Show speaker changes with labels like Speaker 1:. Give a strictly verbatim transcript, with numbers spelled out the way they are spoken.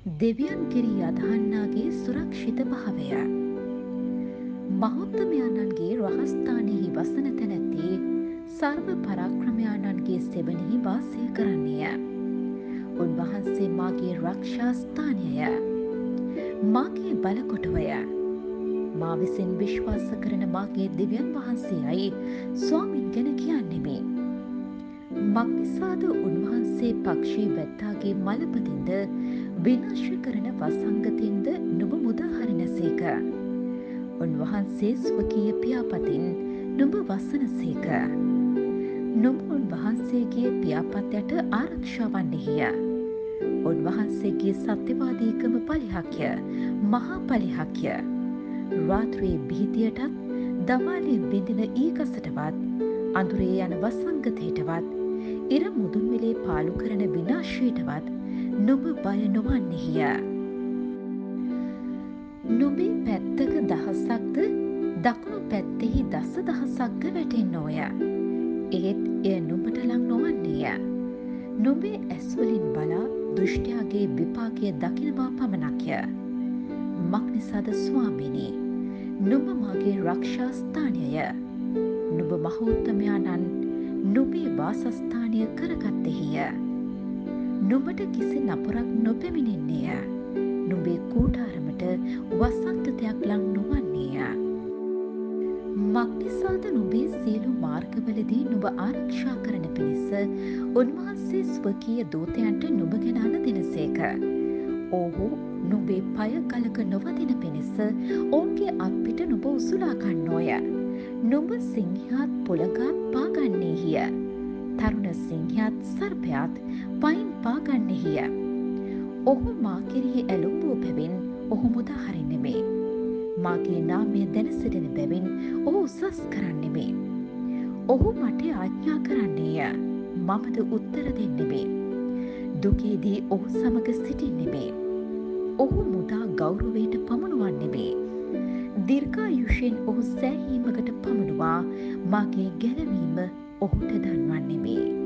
Speaker 1: දෙවියන් කෙරී අදහන්නාගේ සුරක්ෂිත භාවය. මහෝත්තමයාණන්ගේ රහස්ථානයෙහි වසන තැනැත්තේ සර්ව පරාක්‍රමයාණන්ගේ සෙවනෙහි වාසය කරන්නේය. උන්වහන්සේ මාගේ රක්ෂාස්ථානයය. මාගේ බලකොටුවය. මා විසින් විශ්වාස කරන මාගේ දෙවියන් වහන්සේයි ස්වාමින් ගැන කියන්නෙමි. මක්නිසාද උන්වහන්සේ පක්ෂී වැත්තාගේ මළපතින්ද විනාශ කරන වසංගතින්ද නුඹ මුදාහරිනසේක. උන්වහන්සේ ස්වකීය පියාපතින් නුඹ වසනසේක. නුඹ උන්වහන්සේගේ පියාපත් යට ආරක්ෂාවන්නෙහිය. උන්වහන්සේගේ සත්‍යවාදීකම පලිහක්ය මහා පලිහක්ය. රාත්‍රයේ බිහිතියටත් දමාලේ බිඳින ඊකසටවත් අඳුරේ යන වසංගතයටවත් ඉර මුදුන්වෙලේ පාලු කරන විනාශයටවත් නුඹ බය නොවන්නෙහිය. නුඹේ පැත්තක දහසක්ද දකුණු පැත්තෙහි දස දහසක්ද වැටෙන්නෝය. ඒත් එය නුඹට ලං නොවන්නේය. නුඹේ ඇස්වලින් බලා දෘෂ්ටයාගේ විපාකය දකිනවා පමණක්ය. මක්නිසාද ස්වාමිනී නුඹ මාගේ රක්ෂාස්ථානයය. නුඹ මහෝත්තමයාණන් නුඹේ වාසස්ථානය කරගත්තෙහිය. නුඹට කිසි නපුරක් නොපැමිණෙන්නේය. නුඹේ කූටාරමට වසංගතයක් ලං නොවන්නේය. මක්නිසාද නුඹේ සියලු මාර්ගවලදී නුඹ ආරක්ෂා කරන පිණිස උන්වහන්සේ ස්වකීය දූතයන්ට නුඹ ගැන අණ දෙනසේක. ඔහු නුඹේ පය ගලක නොවදින පිණිස ඔවුන්ගේ අත්පිට නුඹ උසුලා ගන්නෝය. නුඹ සිංහයාත් පොළගාත් පාගන්නේහිය. තරුණ සිංහයාත් සර්පයාත් පයින් පාගන්නෙහිය. ඔහු මා කෙරෙහි ඇලුම්වූ බැවින් ඔහු මුදාහරින්නෙමේ. මාගේ නාමය දැන සිටින බැවින් ඔහු උසස් කරන්නෙමේ. ඔහු මට ආඥා කරන්නේය. මමද උත්තර දෙන්නෙමේ. දුකේදී ඔහු සමග සිටින්නෙමේ. ඔහු මුදා ගෞරවයට පමුණුවන්නෙමේ. දීර්ඝායුෂයෙන් ඔහු සෑහීමකට පමුණුවා මාගේ ගැලවීම ඔහුට දන්වන්නෙමේ.